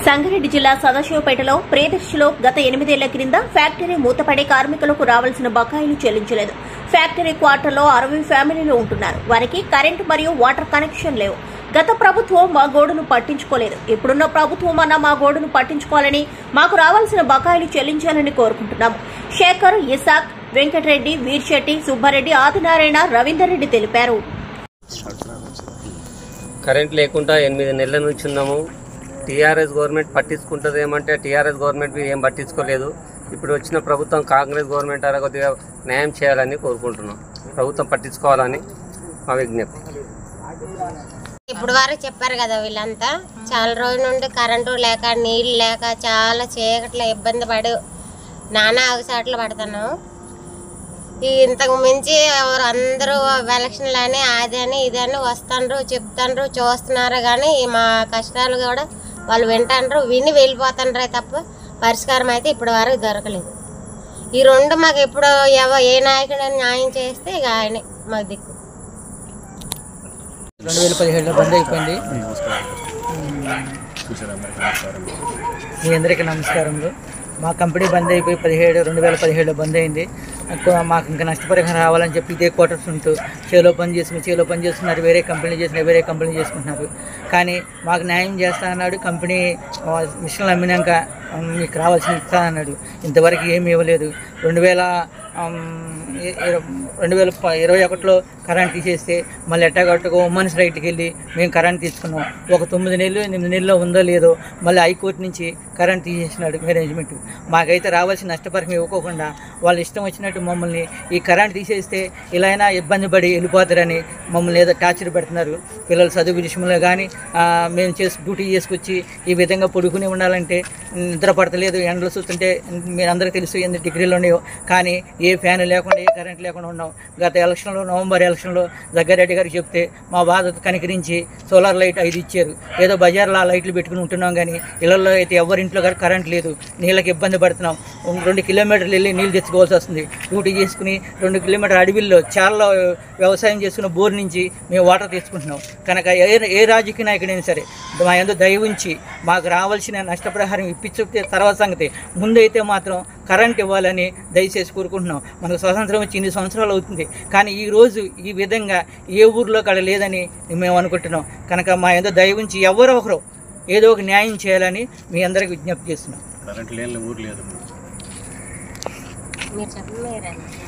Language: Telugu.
సంగారెడ్డి జిల్లా సదాశివపేటలో ప్రియదర్శిలో గత 8 ఏళ్ల క్రింద ఫ్యాక్టరీ మూతపడి కార్మికులకు రావాల్సిన బకాయిలు చెల్లించలేదు. ఫ్యాక్టరీ క్వార్టర్లో 60 ఫ్యామిలీలు ఉంటున్నారు. వారికి కరెంటు మరియు వాటర్ కనెక్షన్ లేవు. గత ప్రభుత్వం మా గోడును పట్టించుకోలేదు. ఇప్పుడున్న ప్రభుత్వం అన్న మా గోడును పట్టించుకోవాలని, మాకు రావాల్సిన బకాయిలు చెల్లించాలని కోరుకుంటున్నాము. శేఖర్, ఇసాక్, వెంకటరెడ్డి, వీర్శెట్టి, సుబ్బారెడ్డి, ఆదినారాయణ, రవీందర్ రెడ్డి తెలిపారు. కరెంట్ లేకుండా 8 నెలల నుంచి ఉన్నాము. టీఆర్ఎస్ గవర్నమెంట్ పట్టించుకుంటుంది ఏమంటే టీఆర్ఎస్ గవర్నమెంట్ ఏం పట్టించుకోలేదు. ఇప్పుడు వచ్చిన ప్రభుత్వం కాంగ్రెస్ గవర్నమెంట్ అలా కొద్దిగా న్యాయం చేయాలని కోరుకుంటున్నాం. ప్రభుత్వం పట్టించుకోవాలని మా విజ్ఞప్తి. ఇప్పుడు వరకు చెప్పారు కదా, వీళ్ళంతా చాలా రోజుల నుండి కరెంటు లేక నీళ్ళు లేక చాలా చీకట్లో ఇబ్బంది పడి నానా అవసాట్లు పడుతున్నాం. ఇంతకు మించి అందరూ ఎలక్షన్లు అని అదని ఇదని వస్తుండ్రు, చెప్తాండ్రు, చూస్తున్నారు. కానీ మా కష్టాలు కూడా వాళ్ళు వింటాండ్రు, విని వెళ్ళిపోతుండ్రే తప్ప పరిష్కారం అయితే ఇప్పటి వరకు దొరకలేదు. ఈ రెండు మాకు ఎప్పుడు ఏ నాయకుడు న్యాయం చేస్తే ఇక ఆయనే మాకు దిక్కు. 2017లో బంద్ అయిపోయింది. మీ అందరికీ నమస్కారములు. మా కంపెనీ బంద్ అయిపోయి 2017లో బంద్ అయింది. మాకు ఇంకా నష్టపరిహారం రావాలని చెప్పి ఇదే క్వార్టర్స్ ఉంటూ చేలో పని చేస్తున్నారు. వేరే కంపెనీ చేసుకుంటున్నారు. కానీ మాకు న్యాయం చేస్తా అన్నాడు. కంపెనీ మిషన్లు అమ్మినాక మీకు రావాల్సిన ఇస్తా అన్నాడు. ఇంతవరకు ఏమి ఇవ్వలేదు. 2021లో కరెంట్ తీసేస్తే మళ్ళీ ఎట్టాగట్టుగా ఉమెన్స్ రైట్కి వెళ్ళి మేము కరెంట్ తీసుకున్నాం. ఒక 9 నెలలు 8 నెలల్లో ఉందో లేదో మళ్ళీ హైకోర్టు నుంచి కరెంట్ తీసేసినాడు మేనేజ్మెంట్. మాకైతే రావాల్సిన నష్టపరిహారం ఇవ్వకోకుండా వాళ్ళు ఇష్టం వచ్చినట్టు మమ్మల్ని ఈ కరెంట్ తీసేస్తే ఇలా అయినా ఇబ్బంది పడి వెళ్ళిపోతారని మమ్మల్ని ఏదో టార్చర్ పెడుతున్నారు. పిల్లలు చదువు విషయంలో కానీ మేము డ్యూటీ చేసుకొచ్చి ఈ విధంగా పడుకుని ఉండాలంటే నిద్ర పడతలేదు. ఎండలు చూస్తుంటే మీరు అందరికీ తెలుసు ఎన్ని డిగ్రీలు ఉన్నాయో. కానీ ఏ ఫ్యాన్ లేకుండా ఏ కరెంట్ లేకుండా ఉన్నాం. గత ఎలక్షన్లో నవంబర్ ఎలక్షన్లో జగ్గారెడ్డి గారికి చెప్తే మా బాధ కనికరించి సోలార్ లైట్ 5 ఇచ్చారు. ఏదో బజార్లో ఆ లైట్లు పెట్టుకుని ఉంటున్నాం. కానీ ఇళ్లలో అయితే ఎవరింట్లో కానీ కరెంట్ లేదు. నీళ్ళకి ఇబ్బంది పడుతున్నాం. 2 కిలోమీటర్లు వెళ్ళి నీళ్ళు తెచ్చుకోవాల్సి వస్తుంది. డ్యూటీ చేసుకుని 2 కిలోమీటర్ అడవిల్లో చాలా వ్యవసాయం చేసుకున్న బోర్ నుంచి మేము వాటర్ తెచ్చుకుంటున్నాం. కనుక ఏ రాజకీయ నాయకుడైనా సరే మా యందు దయ ఉంచి మాకు రావాల్సిన నష్టపరిహారం ఇప్పించే తర్వాత సంగతి, ముందైతే మాత్రం కరెంట్ ఇవ్వాలని దయచేసి కోరుకుంటున్నాం. మనకు స్వాతంత్రం వచ్చి 8 సంవత్సరాలు అవుతుంది. కానీ ఈరోజు ఈ విధంగా ఏ ఊర్లో కాడ లేదని మేము అనుకుంటున్నాం. కనుక మా యందు దయ ఉంచి ఎవరో ఒకరు ఏదో ఒక న్యాయం చేయాలని మీ అందరికీ విజ్ఞప్తి చేస్తున్నాం. కరెంట్ లేని ఊరు లేదు. మీరు చెప్పండి.